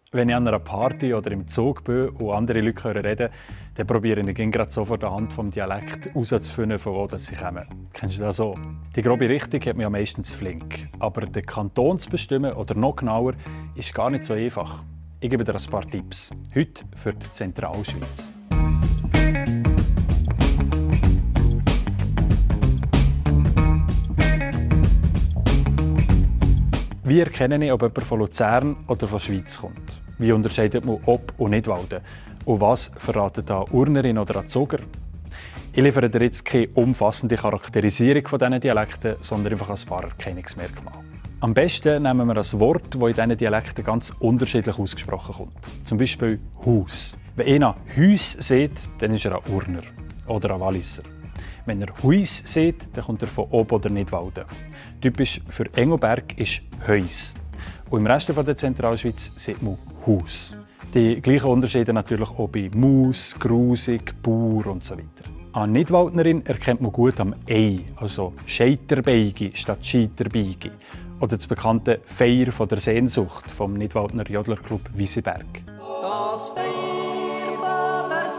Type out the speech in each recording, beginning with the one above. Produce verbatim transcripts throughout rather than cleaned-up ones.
Wenn ich an einer Party oder im Zug bin und andere Leute hören reden, dann probiere ich gerade sofort anhand des Dialekts herauszufinden, von wo sie kommen. Kennst du das so? Die grobe Richtung hat man ja meistens flink. Aber den Kanton zu bestimmen oder noch genauer ist gar nicht so einfach. Ich gebe dir ein paar Tipps. Heute für die Zentralschweiz. Wie erkenne ich, ob jemand von Luzern oder von der Schweiz kommt? Wie unterscheidet man Ob- und Nidwalden? Und was verraten da Urnerin oder Azoger? Ich liefere dir jetzt keine umfassende Charakterisierung von diesen Dialekten, sondern einfach ein paar Erkennungsmerkmale. Am besten nehmen wir ein Wort, das in diesen Dialekten ganz unterschiedlich ausgesprochen kommt. Zum Beispiel Haus. Wenn einer Hüs sieht, dann ist er ein Urner oder ein Walliser. Wenn er Huis sieht, dann kommt er von Ob- oder Nidwalden. Typisch für Engelberg ist Heus. Und im Rest der Zentralschweiz sieht man Haus. Die gleichen Unterschiede natürlich auch bei Maus, Grusig, Bauer und so weiter. Eine Nidwaldnerin erkennt man gut am Ei, also Scheiterbeigi statt Scheiterbeigi. Oder das bekannte Feier von der Sehnsucht vom Nidwaldner Jodlerclub Wieseberg. Das Feier von der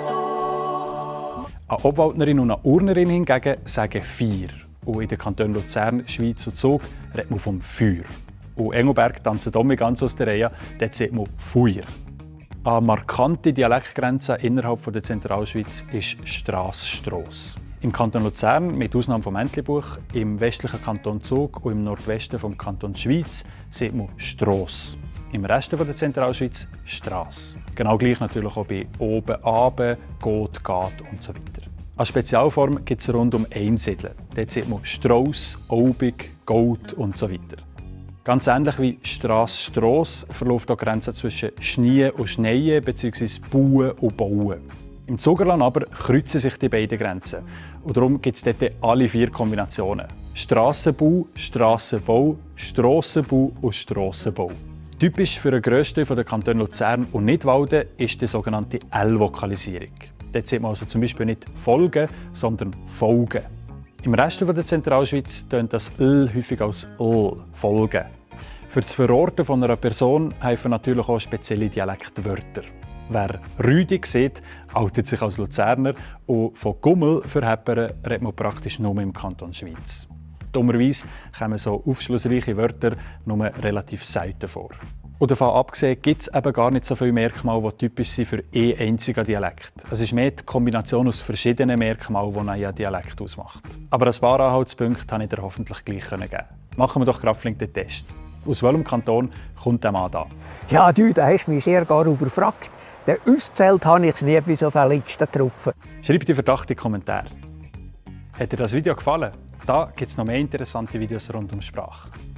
Sehnsucht. Eine Obwaldnerin und eine Urnerin hingegen sagen Feier. Und in den Kantonen Luzern, Schweiz und Zug redet man vom Feuer. Und Engelberg tanzen auch ganz aus der Reihe, dort sieht man Feuer. Eine markante Dialektgrenze innerhalb der Zentralschweiz ist Strasse-Stross. Im Kanton Luzern, mit Ausnahme vom Entlebuch, im westlichen Kanton Zug und im Nordwesten vom Kanton Schweiz sieht man Stross. Im Rest der Zentralschweiz Strasse. Genau gleich natürlich auch bei Oben, Abe, Got, Gat und so weiter. Als Spezialform gibt es rund um Einsiedeln. Dort sieht man Strauss, Aubig, Gold und so weiter. Ganz ähnlich wie Strasse, Stross verläuft auch die Grenze zwischen Schnie und Schneien bzw. Bauen und Bauen. Im Zugerland aber kreuzen sich die beiden Grenzen. Und darum gibt es dort alle vier Kombinationen. Strassenbau, Strassenbau, Strassenbau und Strassenbau. Typisch für den grössten Teil der Kantone Luzern und Nidwalden ist die sogenannte L-Vokalisierung. Dort sieht man also zum Beispiel nicht Folgen, sondern Folgen. Im Rest der Zentralschweiz tönt das L häufig als L, Folgen. Für das Verorten von einer Person helfen natürlich auch spezielle Dialektwörter. Wer Rüdig sieht, outet sich als Luzerner und von Gummel verheppern redet man praktisch nur im Kanton Schweiz. Dummerweise kommen so aufschlussreiche Wörter nur relativ selten vor. Und davon abgesehen gibt es eben gar nicht so viele Merkmale, die typisch sind für einen einzigen Dialekt. Es ist mehr die Kombination aus verschiedenen Merkmalen, die einen Dialekt ausmacht. Aber ein paar Anhaltspunkte konnte ich dir hoffentlich gleich geben. Machen wir doch gerade flink den Test. Aus welchem Kanton kommt der Mann da? Ja, du, da hast du mich sehr gar überfragt. Denn ausgezählt habe ich es nie bei so vielen letzten Tropfen. Schreib die Verdacht in die Kommentare. Hat dir das Video gefallen? Da gibt es noch mehr interessante Videos rund um Sprache.